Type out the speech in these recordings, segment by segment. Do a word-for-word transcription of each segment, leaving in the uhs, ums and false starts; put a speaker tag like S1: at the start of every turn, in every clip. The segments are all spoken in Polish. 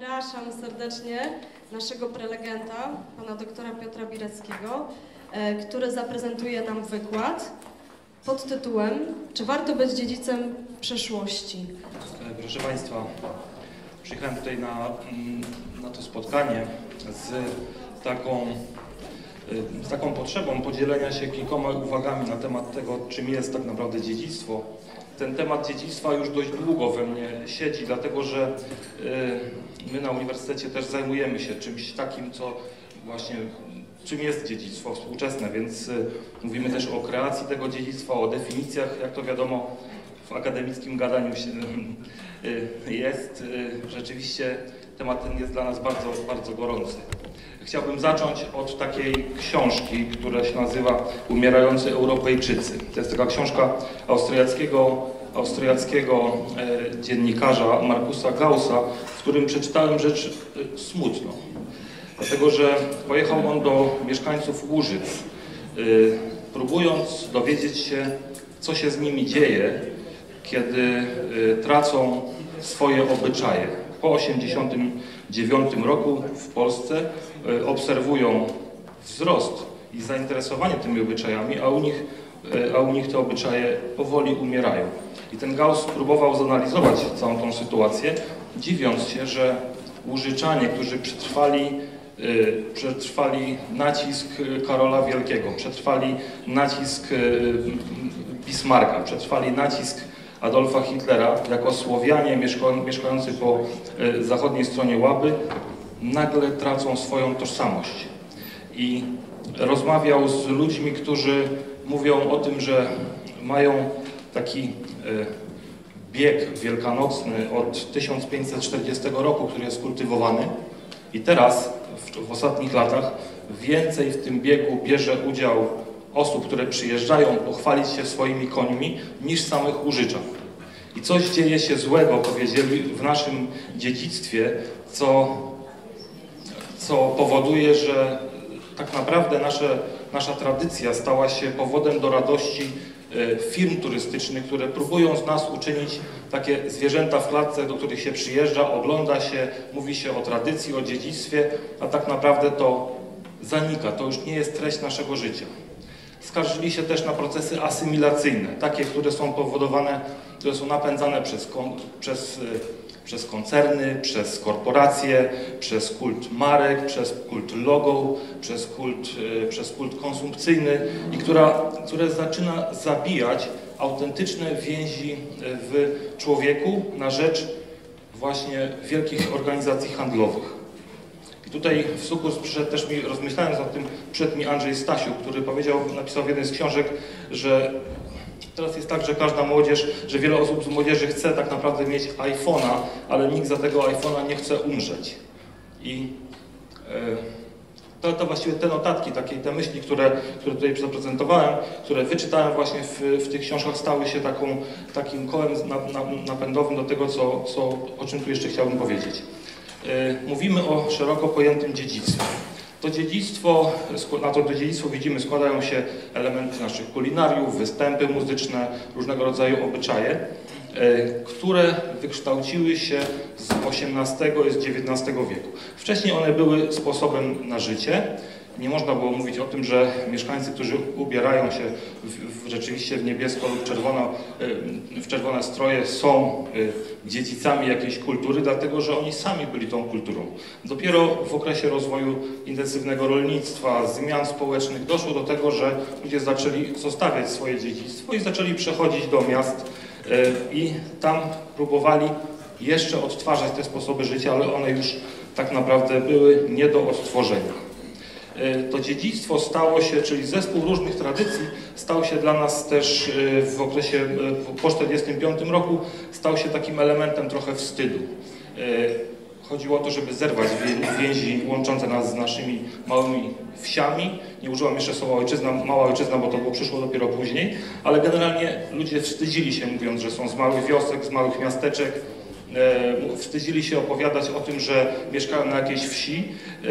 S1: Zapraszam serdecznie naszego prelegenta, pana doktora Piotra Bireckiego, e, który zaprezentuje nam wykład pod tytułem "Czy warto być dziedzicem przeszłości?".
S2: Proszę Państwa, przyjechałem tutaj na, na to spotkanie z taką, z taką potrzebą podzielenia się kilkoma uwagami na temat tego, czym jest tak naprawdę dziedzictwo. Ten temat dziedzictwa już dość długo we mnie siedzi, dlatego że my na uniwersytecie też zajmujemy się czymś takim, co właśnie czym jest dziedzictwo współczesne, więc mówimy też o kreacji tego dziedzictwa, o definicjach, jak to wiadomo w akademickim gadaniu się jest. Rzeczywiście temat ten jest dla nas bardzo, bardzo gorący. Chciałbym zacząć od takiej książki, która się nazywa Umierający Europejczycy. To jest taka książka austriackiego, austriackiego e, dziennikarza Markusa Gaussa, w którym przeczytałem rzecz e, smutną. Dlatego, że pojechał on do mieszkańców Łużyc, e, próbując dowiedzieć się, co się z nimi dzieje, kiedy e, tracą swoje obyczaje. Po osiemdziesiątym dziewiątym roku w Polsce e, obserwują wzrost i zainteresowanie tymi obyczajami, a u nich, e, a u nich te obyczaje powoli umierają. I ten Gauss próbował zanalizować całą tą sytuację, dziwiąc się, że Łużyczanie, którzy przetrwali, e, przetrwali nacisk Karola Wielkiego, przetrwali nacisk e, Bismarcka, przetrwali nacisk Adolfa Hitlera, jako Słowianie mieszkający po zachodniej stronie Łaby, nagle tracą swoją tożsamość. I rozmawiał z ludźmi, którzy mówią o tym, że mają taki bieg wielkanocny od tysiąc pięćset czterdziestego roku, który jest kultywowany. I teraz, w, w ostatnich latach, więcej w tym biegu bierze udział osób, które przyjeżdżają pochwalić się swoimi końmi, niż samych Łużyczan. I coś dzieje się złego, powiedzieli, w naszym dziedzictwie, co, co powoduje, że tak naprawdę nasze, nasza tradycja stała się powodem do radości firm turystycznych, które próbują z nas uczynić takie zwierzęta w klatce, do których się przyjeżdża, ogląda się, mówi się o tradycji, o dziedzictwie, a tak naprawdę to zanika, to już nie jest treść naszego życia. Skarżyli się też na procesy asymilacyjne, takie, które są powodowane, które są napędzane przez, przez, przez koncerny, przez korporacje, przez kult marek, przez kult logo, przez kult, przez kult konsumpcyjny i która, które zaczyna zabijać autentyczne więzi w człowieku na rzecz właśnie wielkich organizacji handlowych. Tutaj w sukurs przyszedł też mi, rozmyślając nad tym, przyszedł mi Andrzej Stasiu, który powiedział, napisał w jednej z książek, że teraz jest tak, że każda młodzież, że wiele osób z młodzieży chce tak naprawdę mieć iPhone'a, ale nikt za tego iPhone'a nie chce umrzeć. I e, to, to właściwie te notatki, takie, te myśli, które, które tutaj zaprezentowałem, które wyczytałem właśnie w, w tych książkach, stały się taką, takim kołem napędowym do tego, co, co, o czym tu jeszcze chciałbym powiedzieć. Mówimy o szeroko pojętym dziedzictwie. To dziedzictwo, na to, to dziedzictwo widzimy, składają się elementy naszych kulinariów, występy muzyczne, różnego rodzaju obyczaje, które wykształciły się z osiemnastego i z dziewiętnastego wieku. Wcześniej one były sposobem na życie. Nie można było mówić o tym, że mieszkańcy, którzy ubierają się w, w, rzeczywiście w niebiesko lub czerwono, w czerwone stroje, są dziedzicami jakiejś kultury, dlatego że oni sami byli tą kulturą. Dopiero w okresie rozwoju intensywnego rolnictwa, zmian społecznych doszło do tego, że ludzie zaczęli zostawiać swoje dziedzictwo i zaczęli przechodzić do miast i tam próbowali jeszcze odtwarzać te sposoby życia, ale one już tak naprawdę były nie do odtworzenia. To dziedzictwo stało się, czyli zespół różnych tradycji, stał się dla nas też w okresie po tysiąc dziewięćset czterdziestym piątym roku, stał się takim elementem trochę wstydu. Chodziło o to, żeby zerwać więzi łączące nas z naszymi małymi wsiami. Nie użyłam jeszcze słowa ojczyzna, mała ojczyzna, bo to było, przyszło dopiero później, ale generalnie ludzie wstydzili się, mówiąc, że są z małych wiosek, z małych miasteczek. Wstydzili się opowiadać o tym, że mieszkają na jakiejś wsi.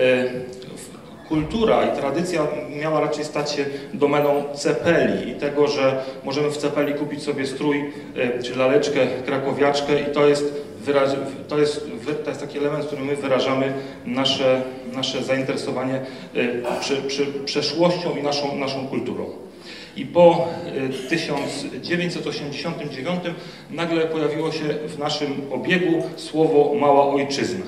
S2: Kultura i tradycja miała raczej stać się domeną cepeli i tego, że możemy w cepeli kupić sobie strój czy laleczkę, krakowiaczkę i to jest wyraż, to, jest, to jest taki element, w którym my wyrażamy nasze, nasze zainteresowanie prze, prze, przeszłością i naszą, naszą kulturą. I po tysiąc dziewięćset osiemdziesiątym dziewiątym nagle pojawiło się w naszym obiegu słowo mała ojczyzna.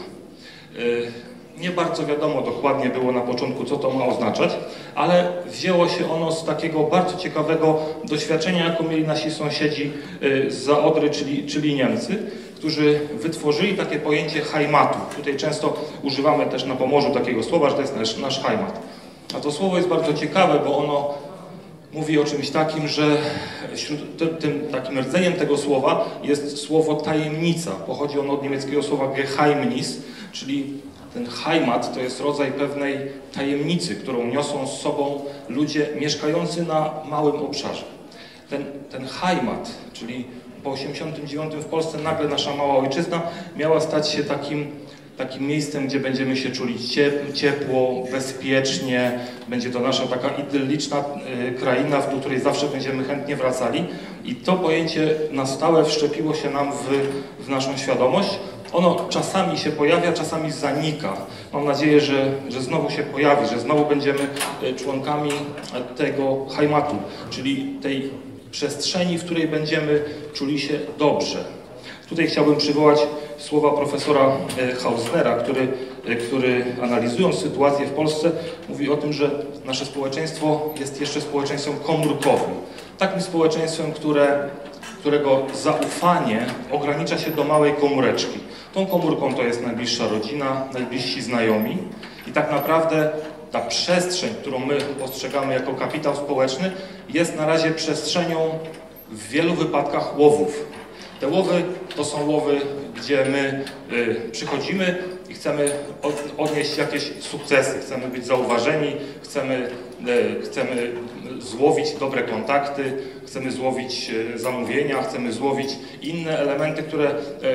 S2: Nie bardzo wiadomo dokładnie było na początku, co to ma oznaczać, ale wzięło się ono z takiego bardzo ciekawego doświadczenia, jaką mieli nasi sąsiedzi zza Odry, czyli, czyli Niemcy, którzy wytworzyli takie pojęcie Heimatu. Tutaj często używamy też na Pomorzu takiego słowa, że to jest nasz, nasz Heimat. A to słowo jest bardzo ciekawe, bo ono mówi o czymś takim, że wśród tym, tym takim rdzeniem tego słowa jest słowo tajemnica. Pochodzi ono od niemieckiego słowa Geheimnis, czyli ten Heimat to jest rodzaj pewnej tajemnicy, którą niosą z sobą ludzie mieszkający na małym obszarze. Ten, ten Heimat, czyli po osiemdziesiątym dziewiątym w Polsce nagle nasza mała ojczyzna miała stać się takim, takim miejscem, gdzie będziemy się czuli ciepło, bezpiecznie, będzie to nasza taka idylliczna y, kraina, do której zawsze będziemy chętnie wracali. I to pojęcie na stałe wszczepiło się nam w, w naszą świadomość. Ono czasami się pojawia, czasami zanika. Mam nadzieję, że, że znowu się pojawi, że znowu będziemy członkami tego Heimatu, czyli tej przestrzeni, w której będziemy czuli się dobrze. Tutaj chciałbym przywołać słowa profesora Hausnera, który, który analizując sytuację w Polsce mówi o tym, że nasze społeczeństwo jest jeszcze społeczeństwem komórkowym. Takim społeczeństwem, które, którego zaufanie ogranicza się do małej komóreczki. Tą komórką to jest najbliższa rodzina, najbliżsi znajomi i tak naprawdę ta przestrzeń, którą my postrzegamy jako kapitał społeczny, jest na razie przestrzenią w wielu wypadkach łowów. Te łowy to są łowy, gdzie my y, przychodzimy i chcemy od, odnieść jakieś sukcesy, chcemy być zauważeni, chcemy, y, chcemy złowić dobre kontakty, chcemy złowić y, zamówienia, chcemy złowić inne elementy, które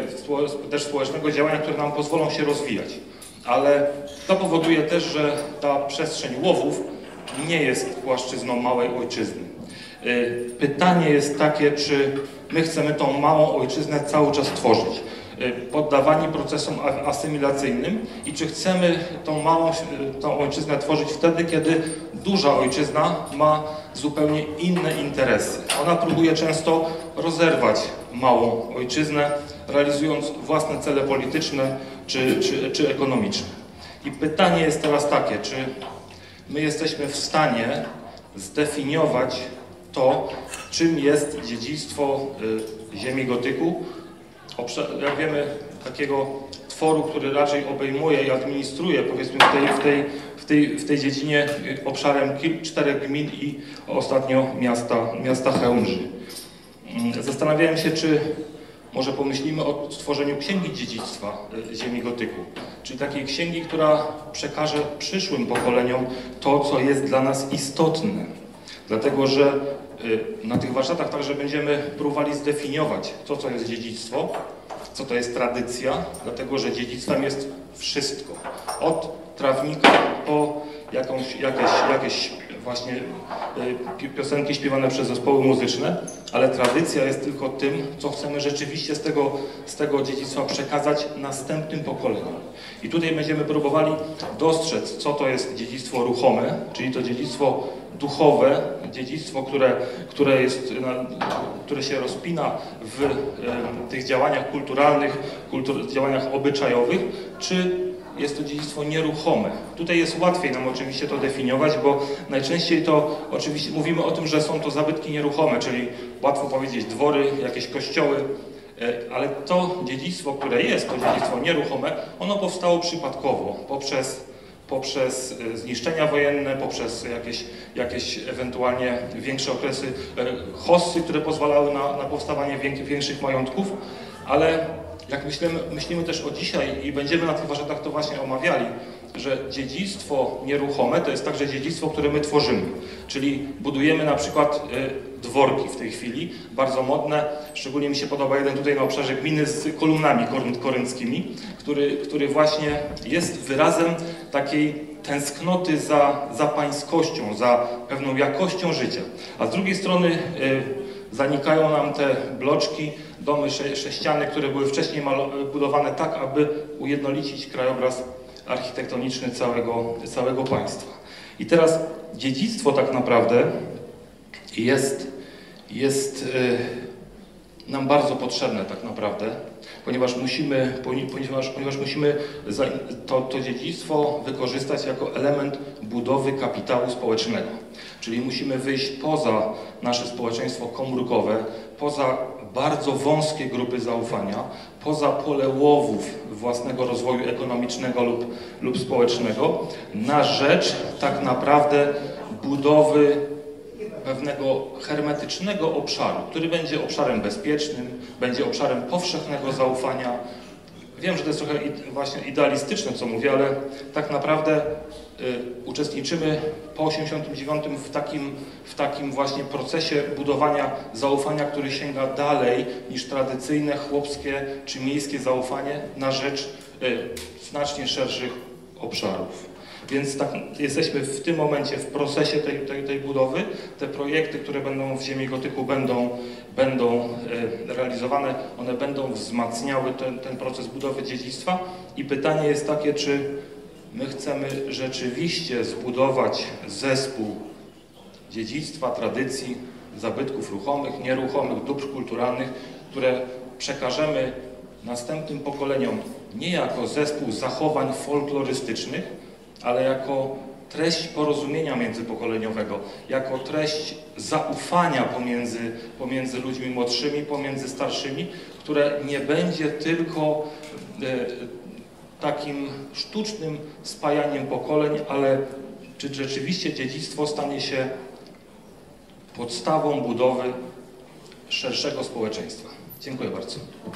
S2: y, też społecznego działania, które nam pozwolą się rozwijać. Ale to powoduje też, że ta przestrzeń łowów nie jest płaszczyzną małej ojczyzny. Y, pytanie jest takie, czy my chcemy tą małą ojczyznę cały czas tworzyć, poddawani procesom asymilacyjnym i czy chcemy tą małą tą ojczyznę tworzyć wtedy, kiedy duża ojczyzna ma zupełnie inne interesy. Ona próbuje często rozerwać małą ojczyznę, realizując własne cele polityczne czy, czy, czy ekonomiczne. I pytanie jest teraz takie, czy my jesteśmy w stanie zdefiniować to, czym jest dziedzictwo y, ziemi gotyku. Jak wiemy, takiego tworu, który raczej obejmuje i administruje, powiedzmy, w tej, w tej, w tej, w tej dziedzinie obszarem czterech gmin i ostatnio miasta, miasta Chełmży. Zastanawiałem się, czy może pomyślimy o stworzeniu księgi dziedzictwa ziemi gotyku, czyli takiej księgi, która przekaże przyszłym pokoleniom to, co jest dla nas istotne. Dlatego, że na tych warsztatach także będziemy próbowali zdefiniować to, co jest dziedzictwo, co to jest tradycja, dlatego, że dziedzictwem jest wszystko. Od trawnika po jakąś, jakieś, jakieś właśnie piosenki śpiewane przez zespoły muzyczne, ale tradycja jest tylko tym, co chcemy rzeczywiście z tego, z tego dziedzictwa przekazać następnym pokoleniom. I tutaj będziemy próbowali dostrzec, co to jest dziedzictwo ruchome, czyli to dziedzictwo duchowe, dziedzictwo, które, które, jest, które się rozpina w e, tych działaniach kulturalnych, kultur, działaniach obyczajowych, czy jest to dziedzictwo nieruchome. Tutaj jest łatwiej nam oczywiście to definiować, bo najczęściej to oczywiście mówimy o tym, że są to zabytki nieruchome, czyli łatwo powiedzieć dwory, jakieś kościoły, ale to dziedzictwo, które jest, to dziedzictwo nieruchome, ono powstało przypadkowo, poprzez, poprzez zniszczenia wojenne, poprzez jakieś, jakieś ewentualnie większe okresy hossy, które pozwalały na, na powstawanie większych majątków, ale jak myślimy, myślimy też o dzisiaj i będziemy na tych warsztatach to właśnie omawiali, że dziedzictwo nieruchome to jest także dziedzictwo, które my tworzymy. Czyli budujemy na przykład y, dworki w tej chwili, bardzo modne. Szczególnie mi się podoba jeden tutaj na obszarze gminy z kolumnami korynckimi, który, który właśnie jest wyrazem takiej tęsknoty za, za pańskością, za pewną jakością życia. A z drugiej strony y, zanikają nam te bloczki, domy sze sześciane, które były wcześniej budowane tak, aby ujednolicić krajobraz architektoniczny całego, całego państwa. I teraz dziedzictwo tak naprawdę jest, jest y, nam bardzo potrzebne tak naprawdę, ponieważ musimy, ponieważ, ponieważ musimy to, to dziedzictwo wykorzystać jako element budowy kapitału społecznego. Czyli musimy wyjść poza nasze społeczeństwo komórkowe, poza bardzo wąskie grupy zaufania, poza pole łowów własnego rozwoju ekonomicznego lub, lub społecznego, na rzecz tak naprawdę budowy pewnego hermetycznego obszaru, który będzie obszarem bezpiecznym, będzie obszarem powszechnego zaufania. Wiem, że to jest trochę właśnie idealistyczne, co mówię, ale tak naprawdę y, uczestniczymy po osiemdziesiątym dziewiątym w takim, w takim właśnie procesie budowania zaufania, który sięga dalej niż tradycyjne chłopskie czy miejskie zaufanie na rzecz y, znacznie szerszych obszarów. Więc tak, jesteśmy w tym momencie w procesie tej, tej, tej budowy. Te projekty, które będą w Ziemi Gotyku, będą, będą e, realizowane, one będą wzmacniały ten, ten proces budowy dziedzictwa. I pytanie jest takie, czy my chcemy rzeczywiście zbudować zespół dziedzictwa, tradycji, zabytków ruchomych, nieruchomych, dóbr kulturalnych, które przekażemy następnym pokoleniom nie jako zespół zachowań folklorystycznych, ale jako treść porozumienia międzypokoleniowego, jako treść zaufania pomiędzy, pomiędzy ludźmi młodszymi, pomiędzy starszymi, które nie będzie tylko e, takim sztucznym spajaniem pokoleń, ale czy rzeczywiście dziedzictwo stanie się podstawą budowy szerszego społeczeństwa. Dziękuję bardzo.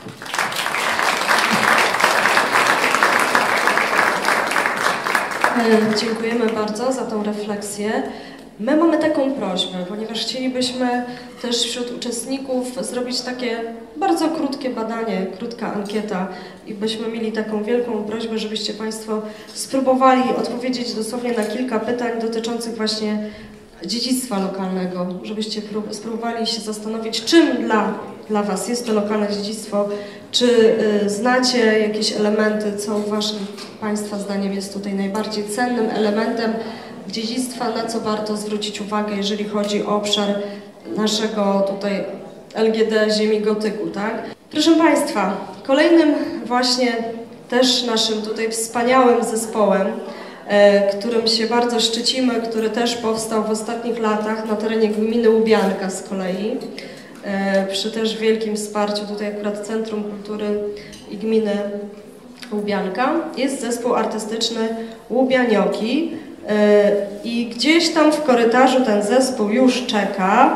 S1: Dziękujemy bardzo za tą refleksję. My mamy taką prośbę, ponieważ chcielibyśmy też wśród uczestników zrobić takie bardzo krótkie badanie, krótka ankieta i byśmy mieli taką wielką prośbę, żebyście Państwo spróbowali odpowiedzieć dosłownie na kilka pytań dotyczących właśnie dziedzictwa lokalnego, żebyście spróbowali się zastanowić, czym dla, dla Was jest to lokalne dziedzictwo, czy y, znacie jakieś elementy, co Waszym Państwa zdaniem jest tutaj najbardziej cennym elementem dziedzictwa, na co warto zwrócić uwagę, jeżeli chodzi o obszar naszego tutaj L G D Ziemi Gotyku, tak? Proszę Państwa, kolejnym właśnie też naszym tutaj wspaniałym zespołem, którym się bardzo szczycimy, który też powstał w ostatnich latach na terenie gminy Łubianka z kolei, przy też wielkim wsparciu tutaj akurat Centrum Kultury i Gminy Łubianka, jest zespół artystyczny Łubianioki i gdzieś tam w korytarzu ten zespół już czeka.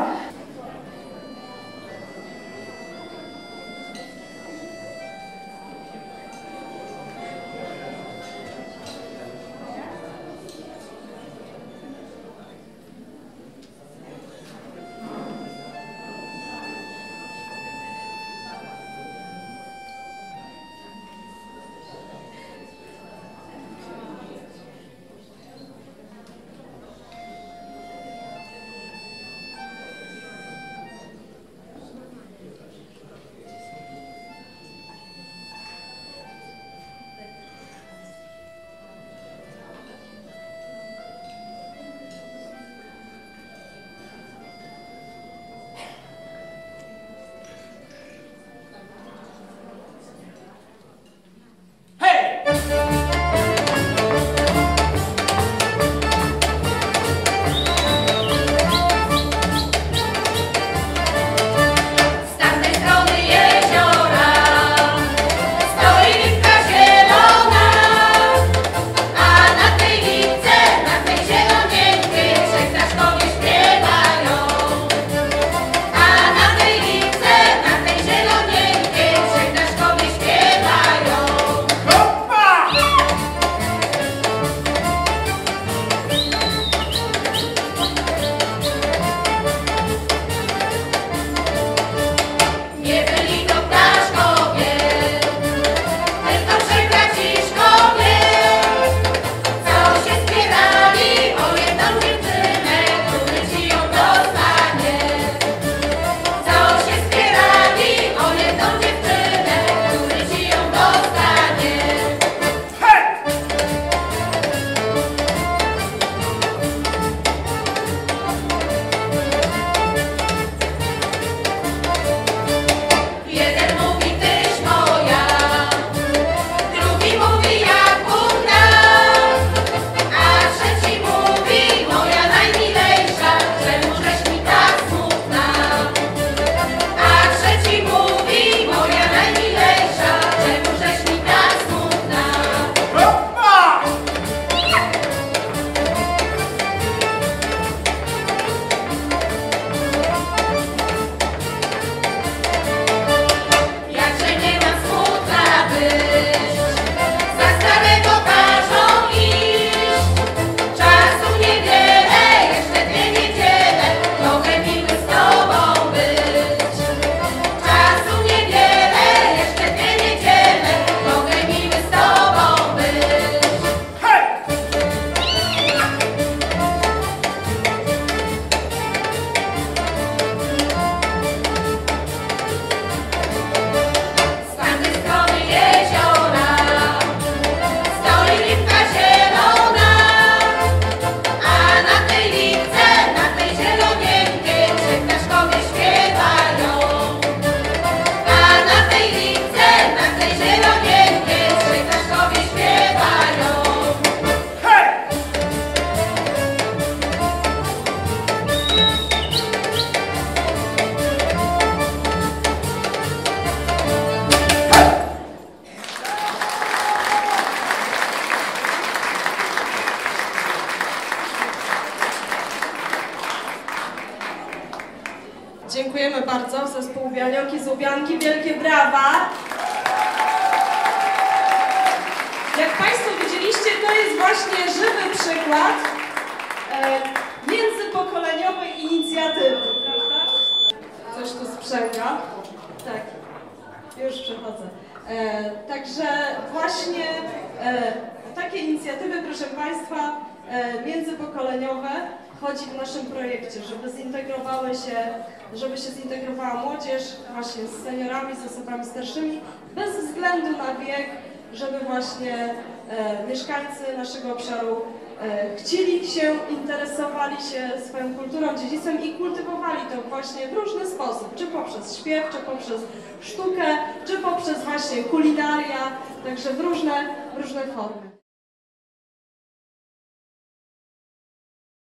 S1: bardzo, zespół Bianioki z Łubianki, wielkie brawa! Jak Państwo widzieliście, to jest właśnie żywy przykład e, międzypokoleniowej inicjatywy, prawda? Coś tu sprzęga. Tak, już przechodzę. E, także właśnie e, takie inicjatywy, proszę Państwa, e, międzypokoleniowe chodzi w naszym projekcie, żeby zintegrowały się, żeby się zintegrowała młodzież właśnie z seniorami, z osobami starszymi, bez względu na wiek, żeby właśnie e, mieszkańcy naszego obszaru e, chcieli się, interesowali się swoją kulturą, dziedzictwem i kultywowali to właśnie w różny sposób, czy poprzez śpiew, czy poprzez sztukę, czy poprzez właśnie kulinaria, także w różne, w różne formy.